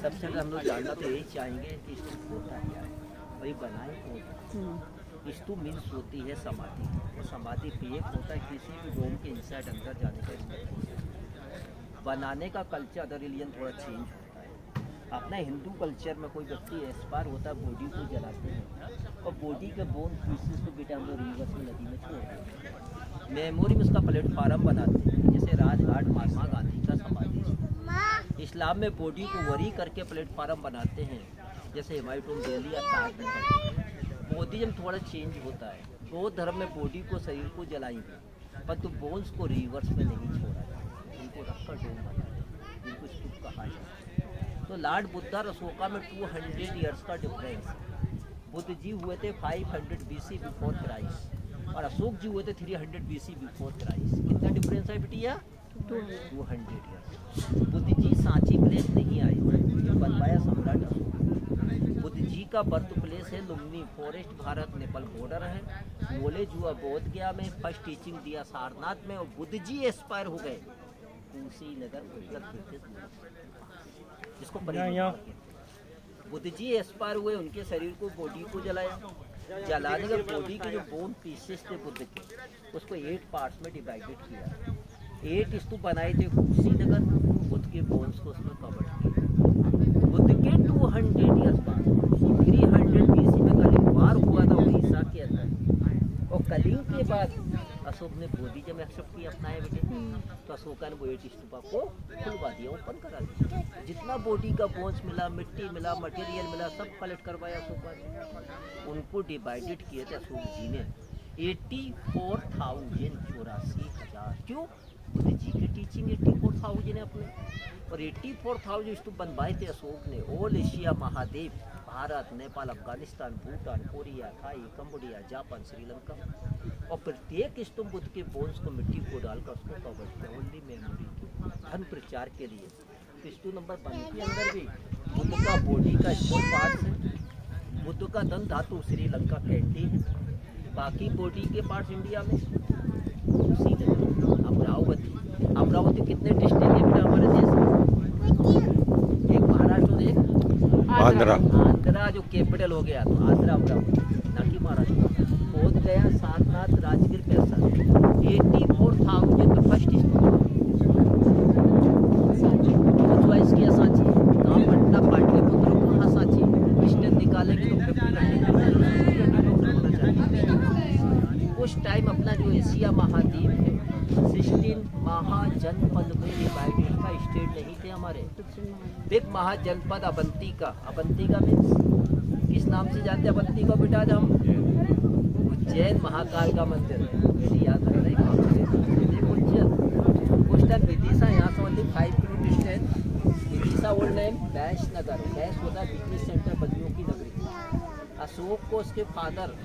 सबसे पहले हम लोग जानना तो यही चाहेंगे कि स्तूप होता क्या है और ये बनाए कौन। स्तूप मीन्स होती है समाधि, और समाधि क्रिएट होता है किसी भी डोम के इनसाइड अंदर जाने का इंस्ट्रक्शन। बनाने का कल्चर रिलीजन थोड़ा चेंज होता है। अपना हिंदू कल्चर में कोई व्यक्ति एक्सपायर होता है, बॉडी को जलाते हैं और बॉडी के बोन पीसेस को बेटा हम लोग रिवर्स में नदी में छोड़ देते हैं। मेमोरी में उसका प्लेटफार्म बनाते हैं, जैसे राजघाट महात्मा गांधी का समाधि। इस्लाम में बॉडी को वरी करके प्लेटफार्म बनाते हैं, जैसे हिमायतुल दिल्ली या ताज। बौद्धिज्म थोड़ा चेंज होता है। बौद्ध धर्म में बॉडी को, शरीर को जलाएंगे, परंतु बोन्स को रिवर्स में नहीं छोड़ा जाए, इनको रखकर डोम बनाते हैं, इनको स्तूप कहा जाता है। तो लॉर्ड बुद्धा और अशोका में 200 ईयर्स का डिफरेंस है। बुद्ध जी हुए थे 500 BC बिफोर क्राइस्ट और अशोक जी हुए थे 300 BC बिफोर क्राइस्ट। कितना डिफरेंस है बिटिया? 200 ईयर्स। बुद्ध जी सांची प्लेस नहीं आए, बनवाया सम्राट अशोक। बुद्ध जी का बर्थ प्लेस है लुम्बिनी फॉरेस्ट, भारत नेपाल बॉर्डर है। नॉलेज हुआ बोध गया में, फर्स्ट टीचिंग दिया सारनाथ में, और बुद्ध जी एक्सपायर हो गए कुशीनगर जिसको बुद्ध जी एक्सपायर हुए, उनके शरीर को, बॉडी को जलाया। जलाने के बॉडी के जो बोन पीसेस थे बुद्ध के, उसको 8 पार्ट्स में डिवाइडेड किया। 8 स्तूप बनाए थे कुशीनगर, बुद्ध के बोन्स को उसमें कवर किया। बुद्ध के 200 ईयर्स बाद 300 BC में कलिंग वार हुआ था उड़ीसा के अंदर, और कलिंग के बाद अशोक ने बौद्धिज्म एक्सेप्ट किया, अपनाया बेटे। तो अशोका ने वो 8 स्तूपा को खुलवा दिया, ओपन करा दिया। जितना बॉडी का बोन्स मिला, मिट्टी मिला, मटेरियल मिला, सब कलेक्ट करवाया अशोका ने। उनको डिवाइडेड किए थे अशोक जी ने 84,000। क्यों? बुद्ध जी की टीचिंग 84,000 है अपने, और 84,000 स्तूप बनवाए थे अशोक ने। ऑल एशिया महाद्वीप, Bharat, Nepal, Afghanistan, Bhutan, Korea, Thai, Cambodia, Japan, Sri Lanka, और प्रत्येक स्तूप बुद्ध के बोन्स को, मिट्टी को डालकर उसको कवर किया, ओनली मेमोरी के धन प्रचार के लिए। तो स्तूप नंबर 1 के अंदर भी बुद्ध का बॉडी का स्मॉल पार्ट्स है, बुद्ध का धन धातु श्रीलंका कैंडी है, बाकी बॉडी के पार्ट्स इंडिया में। अमरावती, अमरावती कितने डिस्ट्रिक्ट है बेटा हमारे देश में? एक महाराष्ट्र और एक आंध्रा। आंध्रा जो कैपिटल हो गया, तो आंध्रा अमरावती, ना कि महाराष्ट्र। बोध गया, सारनाथ, राजगीर, पैसा 84,000 का फर्स्ट चॉइस किया सांची। कहाँ? पटना, पाटलिपुत्र, कहाँ सांची? डिस्टेंस निकालेंगे तो 50 उस टाइम अपना जो एशिया महाद्वीप है 16 महाजनपद में डिवाइडेड का स्टेट नहीं थे हमारे। एक महाजनपद अवंतिका, अवंतिका मीन्स किस नाम से जानते हैं अवंतिका बेटा? हम उज्जैन महाकाल का मंदिर है, याद रख रहे उस टाइम विदिशा, यहाँ से only 5 kilometre distance. Vidisha old name Vaishnagar, वैश होता है बिजनेस सेंटर, बदियों की नगरी। अशोक को उसके फादर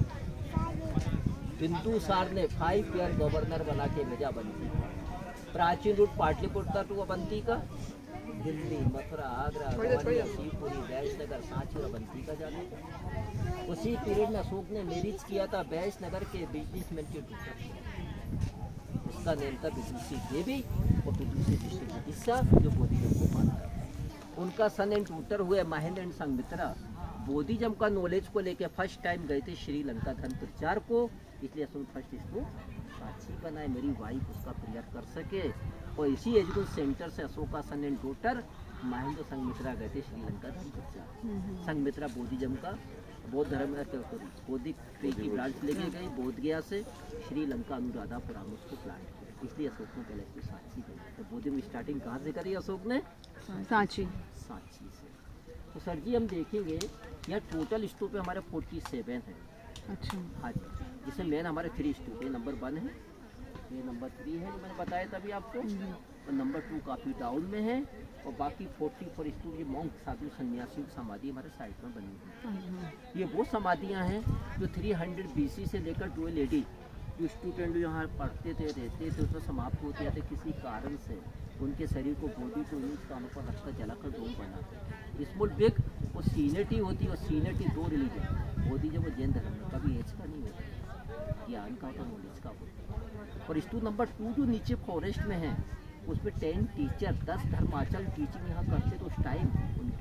बिंदुसार ने 5 ईयर गवर्नर बना के भेजा अवंतिका। प्राचीन रूट पाटलिपुत्र टू अवंतिका, दिल्ली, मथुरा, आगरा, ग्वालियर, शिवपुरी, वैशनगर, सांची और अवंतिका जाने। उसी पीरियड में अशोक ने मैरिज किया था वैशनगर के बिजनेसमैन के डॉटर से। उसका नेम था विदुषी देवी, और विदुषी डिस्ट्रिक्ट विदिशा, जो बौद्धिज्म को मानता है। उनका सन एंड टूटर हुए महेंद्र एंड संघमित्रा बौद्धिज्म का नॉलेज को लेके फर्स्ट टाइम गए थे श्रीलंका धन प्रचार को, इसलिए अशोक फर्स्ट इसको साक्षी बनाए, मेरी वाइफ उसका प्रेयर कर सके। और इसी एजुकेशन सेंटर से Ashoka son and daughter Mahendra Sanghamitra गए थे श्रीलंका धन प्रचार। संघमित्रा बौद्धिज्म का, बौद्ध धर्म बौद्धिक ट्री की ब्रांच लेके गई बोध गया से श्रीलंका, अनुराधापुरम उसको प्लांट किया, इसलिए अशोक ने पहले इसको सांची करी। तो बौद्धिज्म स्टार्टिंग कहाँ से करी अशोक ने? सांची, सांची से। तो सर जी हम देखेंगे यहाँ टोटल स्तूप हमारे 47 है। अच्छा, हाँ जी, जिसमें मेन हमारे 3 स्तूप है। नंबर 1 है, ये नंबर 3 है जो मैंने बताया था अभी आपको, और नंबर 2 काफ़ी डाउन में है, और बाकी 44 स्तूप ये मॉन्क साधु सन्यासियों की समाधि हमारे साइड में बनी है। ये वो समाधियाँ हैं जो 300 BC से लेकर 12 AD जो स्टूडेंट यहाँ पढ़ते थे, रहते थे, उसमें समाप्त होते थे किसी कारण से, उनके शरीर को, बॉडी को इन स्थानों पर रखकर जलाकर डोम बनाते। स्मॉल बिग वो सीनियरिटी होती है, और सीनियरिटी 2 रिलीजन, बौद्धिज्म और जैन धर्म में कभी एज का नहीं होता, ज्ञान का होता, नॉलेज का होता। और स्तूप नंबर 2 जो नीचे फॉरेस्ट में है, उसमें 10 टीचर 10 धर्माचल टीचिंग यहाँ करते, तो उस टाइम उनके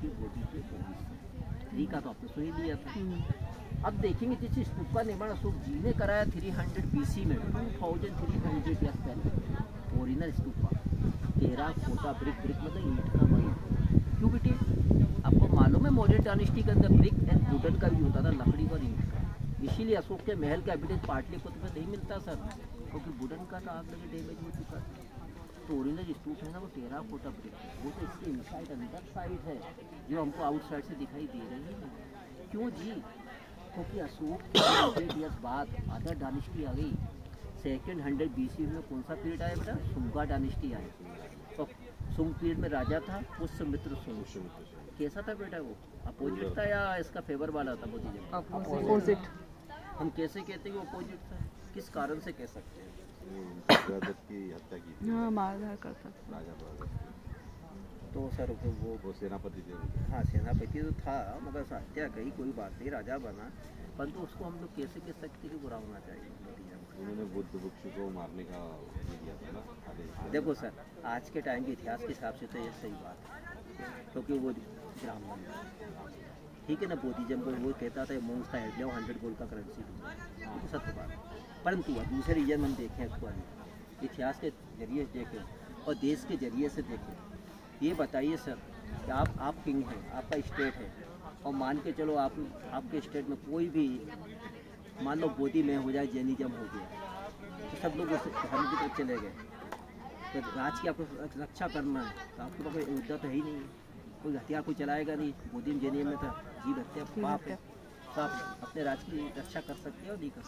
की बोधी के 3 का तो आपने सुन ही लिया था। अब देखेंगे जिस स्तूप का निर्माण अशोक जी ने कराया 300 BC में 2300 ईयर्स पहले, ओरिजिनल स्तूपा टेराकोटा ब्रिक मतलब ईंट का बना। क्यों बेटे, आपको मालूम है मौर्य डायनेस्टी के अंदर ब्रिक एंड वुडन का भी होता था, लकड़ी और ईंट का। इसीलिए अशोक के महल का एविडेंस पाटलिपुत्र में नहीं मिलता सर, क्योंकि वुडन का तो आग लगे डैमेज हो चुका था। तो ओरिजिनल स्तूप है ना वो टेराकोटा ब्रिक, वो तो इसके इनसाइड अंदर साइड है जो हमको आउटसाइड से दिखाई दे रही है। क्यों जी, क्योंकि अशोक के 100 ईयर्स बाद अदर डायनेस्टी आ गई। 200 BC में कौन सा पीरियड आया बेटा, सुंगा डायनेस्टी आया। तो सुंग पीरियड में राजा था पुष्यमित्र सुंग। कैसा था बेटा वो, अपोजिट था या इसका फेवर वाला था? अपोजिट। हम कैसे कहते हैं वो अपोजिट था, किस कारण से कह सकते हैं? की हत्या की थी। हाँ, मारधाड़ करता था राजा तो सर वो सेनापति थे। हाँ सेनापति तो था, मगर हत्या कही कोई बात नहीं, राजा बना। परंतु उसको हम लोग कैसे कह सकते कि बुरा होना चाहिए? उन्होंने बुद्ध भिक्षु को मारने का दिया था ना आदेश। देखो सर, आज के टाइम के इतिहास के हिसाब से तो ये सही बात है, क्योंकि वो ब्राह्मण ठीक है ना, बोधिजम को वो कहता था मोंग्स का हेड लिया 100 गोल्ड का करेंसी दूंगा, तो सत्य बात। परंतु दूसरे रीजन हम देखें इसको, इतिहास के जरिए देखें और देश के जरिए से देखें। ये बताइए सर कि आप किंग हैं, आपका स्टेट है, और मान के चलो आपके स्टेट में कोई भी मान लो बोधि में हो जाए, जैनिज्म हो गया, तो सब लोग उस धर्म की तरफ चले गए। तो राज की आपको रक्षा करना है तो आपके पास कोई मुद्दा तो है ही नहीं, कोई हथियार कोई चलाएगा नहीं। बोधि जैनिज्म में था जीव हत्या पाप है, तो आप अपने राज की रक्षा कर सकते हो? नहीं कर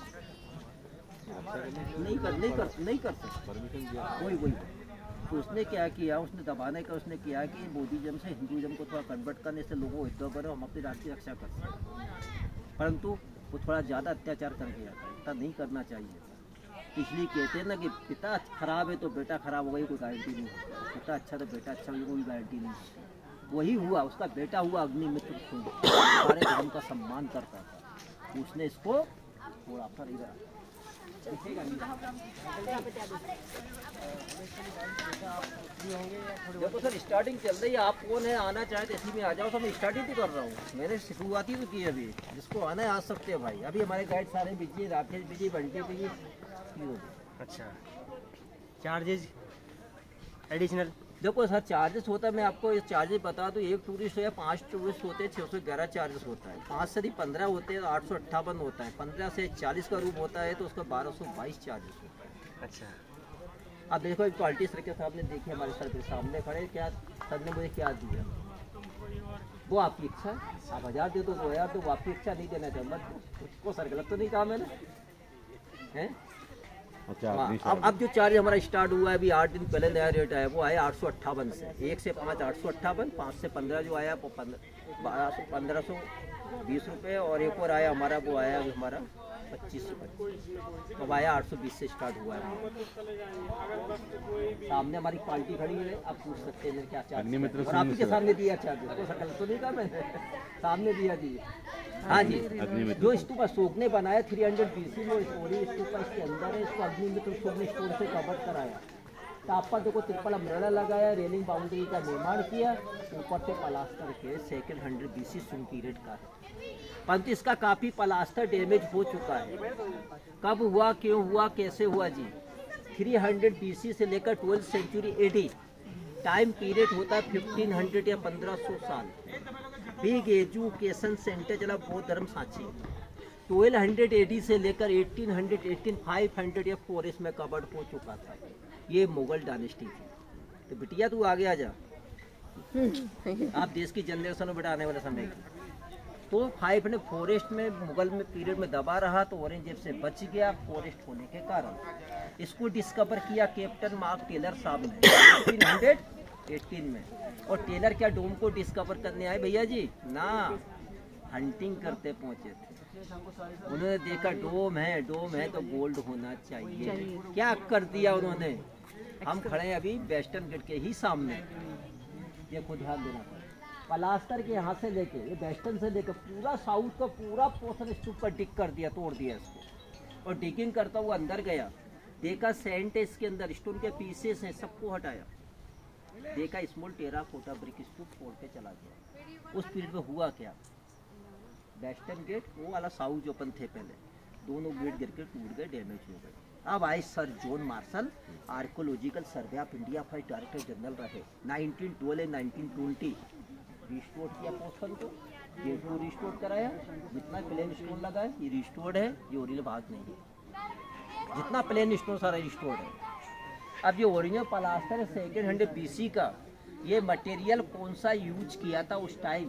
सकते, नहीं कर सकते परमिशन दिया वही। तो उसने क्या किया, उसने दबाने का उसने किया कि बोधिज्म से हिंदुइज्म को थोड़ा कन्वर्ट करने से लोगों को हित करो, हम अपने राष्ट्र की रक्षा कर सकते। परंतु वो थोड़ा ज़्यादा अत्याचार कर गया था, इतना नहीं करना चाहिए। इसलिए कहते हैं ना कि पिता खराब है तो बेटा खराब होगा, ये कोई गारंटी नहीं है। पिता अच्छा तो बेटा अच्छा होगा, कोई गारंटी नहीं। वही हुआ, उसका बेटा हुआ अग्निमित्र सुंग, सारे धर्म का सम्मान करता था, उसने इसको थोड़ा सा इधर देखो सर स्टार्टिंग चल रही है। आप कौन है, आना चाहे तो इसी में आ जाओ। तो मैं स्टार्टिंग ही कर रहा हूँ, मैंने शुरुआती तो की अभी, जिसको आना है आ सकते हैं भाई। अभी हमारे गाइड सारे busy, Rakesh busy, Bunty busy. अच्छा, चार्जेज एडिशनल? देखो सर चार्जेस होता है, मैं आपको ये चार्जेस बता दूँ। एक टूरिस्ट या 5 टूरिस्ट होते हैं 611 चार्जेस होता है, 5 से 15 होते हैं तो 858 होता है, 15 से 40 का रूप होता है तो उसका 1222 चार्जेस होता है। अच्छा, अब देखो एक क्वालिटी सर के सामने देखिए, हमारे सर के सामने खड़े, क्या सर ने मुझे क्या दिया वो आपकी इच्छा है। आप 1000 दे दो 2000 तो वो आपकी इच्छा, नहीं देना चाहिए मत, उसको सर गलत तो नहीं कहा मैंने, हैं? अच्छा, अब जो चार्ज हमारा स्टार्ट हुआ है अभी 8 दिन पहले नया रेट आया, वो आया 858 से। 1 से 5 858, 5 से 15 जो आया वो 1520 रुपये, और एक और आया हमारा वो आया हमारा 25 रुपये, तो आया 820 से स्टार्ट हुआ है। सामने हमारी पार्टी खड़ी है, आप पूछ सकते हैं क्या चार्ज, और आपके सामने दिया चार्ज, तो सकल तो नहीं कहा मैंने, सामने दिया जी। हाँ जी, जो स्तूप अशोक ने बनाया 300 BC में, स्टोरी स्तूप इसके अंदर है, इसको अग्निमित्र अशोक ने स्टोर से कवर कराया। टॉप पर देखो ट्रिपल अम्ब्रेला लगाया, रेलिंग बाउंड्री का निर्माण किया, ऊपर से प्लास्टर के 200 BC सुंग पीरियड का है। परंतु इसका काफ़ी प्लास्टर डैमेज हो चुका है। कब हुआ, क्यों हुआ, कैसे हुआ जी? 300 BC से लेकर 12th century AD time period होता है 1500 या 1500 साल। बिग एजुकेशन सेंटर चला बौद्ध धर्म सांची। 1200 AD से लेकर 1800 500 या 4 में कवर्ड हो चुका था। ये मुगल डायनेस्टी थी। तो बिटिया तू आगे आ जा, आप देश की जनरेशन में बेटा आने वाले समय की। तो 5 ने फॉरेस्ट में मुगल में पीरियड में दबा रहा, तो औरंगजेब से बच गया फॉरेस्ट होने के कारण। इसको डिस्कवर किया कैप्टन मार्क टेलर साहब ने 1818 में। और टेलर क्या डोम को डिस्कवर करने आए भैया जी ना, हंटिंग करते पहुंचे थे। उन्होंने देखा डोम है तो गोल्ड होना चाहिए। क्या कर दिया उन्होंने, हम खड़े हैं अभी वेस्टर्न गेट के ही सामने, ये खुद ध्यान देना पड़ा। प्लास्टर के यहाँ से लेके ये वेस्टर्न से लेकर पूरा साउथ का पूरा पोर्शन स्तूप पर डिग कर दिया, तोड़ दिया इसको। और डिगिंग करता हुआ अंदर गया, देखा सेंट है इसके अंदर, स्टोन के पीसेस हैं, सबको हटाया। देखा स्मॉल टेराकोटा ब्रिक स्तूप फोड़ के चला गया। उस पीरियड में हुआ क्या, वेस्टर्न गेट वो वाला साउथ जो अपन थे पहले, दोनों गेट गिर के टूट गए, डैमेज हो गए। अब आए sir John Marshall, archaeological survey of India का डायरेक्टर जनरल रहे। 1912 1920 रिस्टोर किया पोस्टन को, गेट को रिस्टोर कराया, जितना प्लेन स्टोन लगा है ये रिस्टोर्ड है, ये ओरिजिनल भाग नहीं है, जितना प्लेन स्टोन सारा रिस्टोर्ड है। अब ये ओरिजिनल प्लास्टर है 200 BC का, ये मटेरियल कौन सा यूज किया था उस टाइम?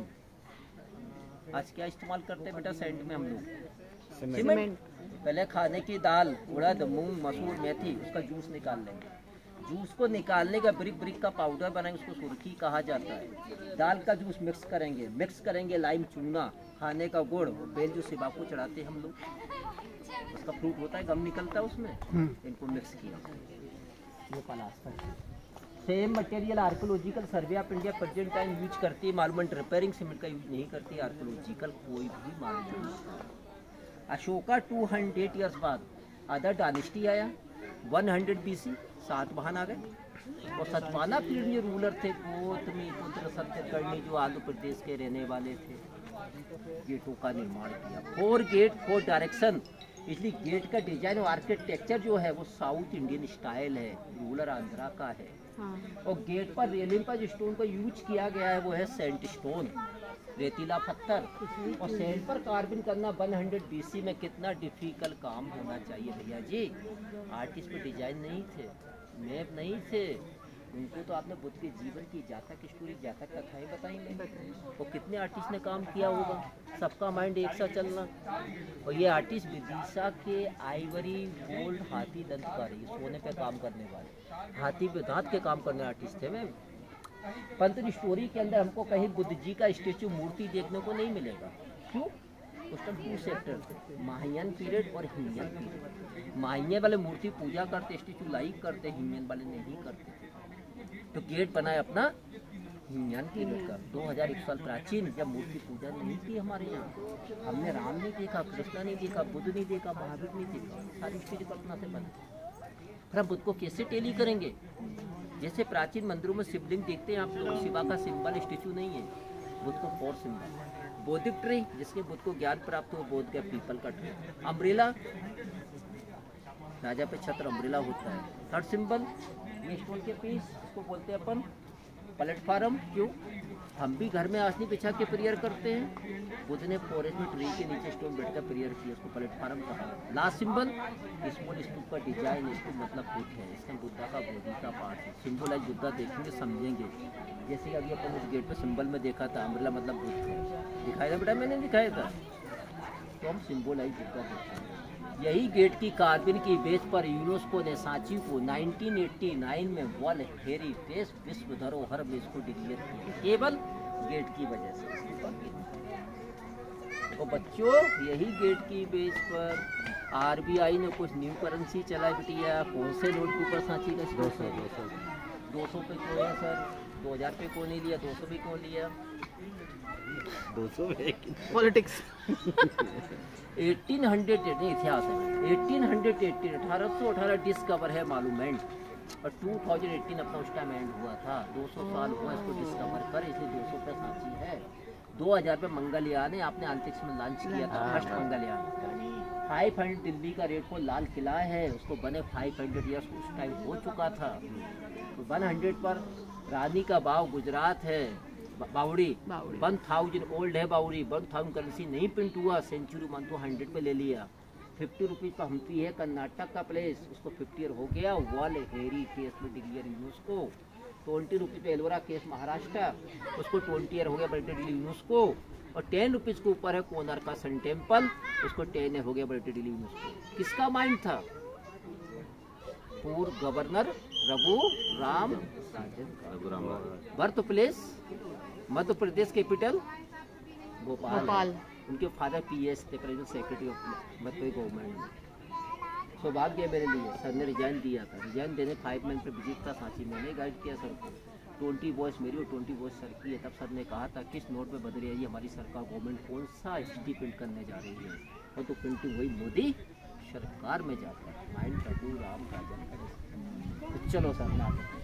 आज क्या इस्तेमाल करते हैं बेटा सेंट में हम लोग? सीमेंट। पहले खाने की दाल, उड़द, मूंग, मसूर, मेथी, उसका जूस निकाल लेंगे, जूस को निकालने का ब्रिक ब्रिक का पाउडर बनाएंगे, उसको सुर्खी कहा जाता है। दाल का जूस मिक्स करेंगे लाइम चूना, खाने का गुड़, बेल जो सिबा को चढ़ाते हैं हम लोग, उसका फ्रूट होता है, गम निकलता है उसमें, इनको मिक्स किया। ये plaster same material archaeological survey of India present time use करती है, मालूम रिपेयरिंग सीमेंट का यूज नहीं करती, आर्कोलॉजिकल कोई भी मालूम। अशोका 200 ईयर्स बाद अदर डायनेस्टी आया, 100 BC सातवाहन आ गए, और सतवाहना पीरियड में रूलर थे गौतमीपुत्र सत्यकर्णी जो आंध्र प्रदेश के रहने वाले थे। गेटों का निर्माण किया, 4 गेट 4 डायरेक्शन, इसलिए गेट का डिजाइन और आर्किटेक्चर जो है वो साउथ इंडियन स्टाइल है, रूलर आंध्रा का है। और गेट पर रेलिंग पर जो स्टोन का यूज किया गया है वो है सेंट स्टोन, रेतीला पत्थर। और सेंट पर कार्विंग करना 100 BC में कितना डिफिकल्ट काम होना चाहिए भैया जी। आर्टिस्ट पे डिजाइन नहीं थे, मैप नहीं थे, उनको तो आपने बुद्ध के जीवन की जातक स्टोरी, जातक कथाएं बताएंगे। और कितने आर्टिस्ट ने काम किया होगा, सबका माइंड एक साथ चलना। और ये आर्टिस्ट विदिशा के आइवरी गोल्ड हाथी दंत कर रही, सोने पे काम करने वाले, हाथी पे दांत के काम करने आर्टिस्ट थे। मैं पंतन स्टोरी के अंदर हमको कहीं बुद्ध जी का स्टेचू मूर्ति देखने को नहीं मिलेगा। क्यों? उस टाइम 2 सेक्टर थे, महायान पीरियड और हीनयान पीरियड। महायान वाले मूर्ति पूजा करते, स्टेचू लाइक करते, हीनयान वाले नहीं करते थे। तो गेट बनाया अपना हीनयान पीरियड का, 2100 साल प्राचीन, जब मूर्ति पूजा नहीं थी हमारे यहाँ। हमने राम नहीं देखा, कृष्णा नहीं देखा, बुद्ध नहीं देखा, महावीर नहीं देखा, सारी चीजें कल्पना से बनी। फिर हम बुद्ध को कैसे टेली करेंगे? जैसे प्राचीन मंदिरों में शिवलिंग देखते हैं आप लोग, शिवा का सिंबल स्टेचू नहीं है, बुद्ध को 4 सिंबल। बौद्धिक ट्री, जिसके बुद्ध को ज्ञान प्राप्त हो, बोध का पीपल का ट्री। अम्ब्रेला, राजा पे छत्र अम्ब्रेला होता है। 3rd सिंबल ये स्टोन के पीस, इसको बोलते हैं अपन प्लेटफार्म। क्यों? हम भी घर में आसनी बिछा के प्रेयर करते हैं, बुद्ध ने फॉरेस्ट में ट्री के नीचे स्टोन बैठ कर प्रेयर किया, उसको प्लेटफार्म कहा। लास्ट सिंबल स्मॉल स्तूप का डिजाइन, इसको मतलब बुद्ध है, इसका बुद्धा का बॉडी का पार्ट है, सिंबलाइज बुद्धा देखेंगे समझेंगे। जैसे अभी अपन उस गेट पे सिंबल में देखा था, अम्ब्रेला मतलब बुद्ध है, दिखाया था बेटा, मैंने दिखाया था, तो हम सिंबलाइज बुद्धा देखते हैं। यही गेट की कार्विंग की बेस पर यूनेस्को ने सांची को 1989 में वर्ल्ड हेरिटेज विश्व धरोहर में इसको डिक्लेयर किया, केवल गेट की वजह से। तो बच्चों, यही गेट की बेस पर RBI ने कुछ न्यू करेंसी चलाई बिटिया। कौन से नोट के ऊपर सांची का? 200 पे क्यों है सर? 2000 पे क्यों नहीं लिया? 200 पे क्यों लिया? 200 पॉलिटिक्स 1818 इतिहास है, 1818 डिस्कवर है मालूमेंट, और 2018 अपना उस टाइम एंड हुआ था। 200 साल हुआ इसको डिस्कवर कर, इसलिए 200 पे सांची है। 2000 पे मंगलयान है, आपने अंतरिक्ष में लॉन्च किया था, फर्स्ट मंगलयान। 500 दिल्ली का रेड फोर्ट लाल किला है, उसको बने 500 ईयर्स उस टाइम हो चुका था। तो 100 पर रानी का बाव गुजरात है, बावड़ी 1000 ओल्ड है बावड़ी, 1000 करेंसी नहीं प्रिंट हुआ, सेंचुरी मान तो 100 पे ले लिया। 50 रुपीज़ पर हम्पी है कर्नाटक का प्लेस, उसको 50 ईयर हो गया, वर्ल्ड हेरिटेज में डिक्लेयर यूनेस्को। 20 रुपीज़ पे एलोरा केस महाराष्ट्र, उसको 20 ईयर हो गया बल्टे यूनेस्को। और 10 रुपीज़ के ऊपर है कोणार्क का सन टेम्पल, उसको 10 हो गया बल्टे यूनेस्को। किसका माइंड था? पूर्व governor Raghu Ram Rajan. Birth place Madhya Pradesh, capital Bhopal. उनके फादर PS थे, president secretary of Madhya government. सौभाग्य है मेरे लिए, सर ने रिजाइन दिया था, रिजाइन देने 5 मंथ पे विजिट था सांची, मैंने गाइड किया सर को। 20 वॉइस मेरी और 20 वॉइस सर की है। तब सर ने कहा था किस नोट पे बदल रही है हमारी सरकार, गवर्नमेंट कौन सा हिस्ट्री प्रिंट करने जा रही है, और तो प्रिंटिंग वही मोदी सरकार में जाता है। माइंड रघु राम राजन। चलो सर ना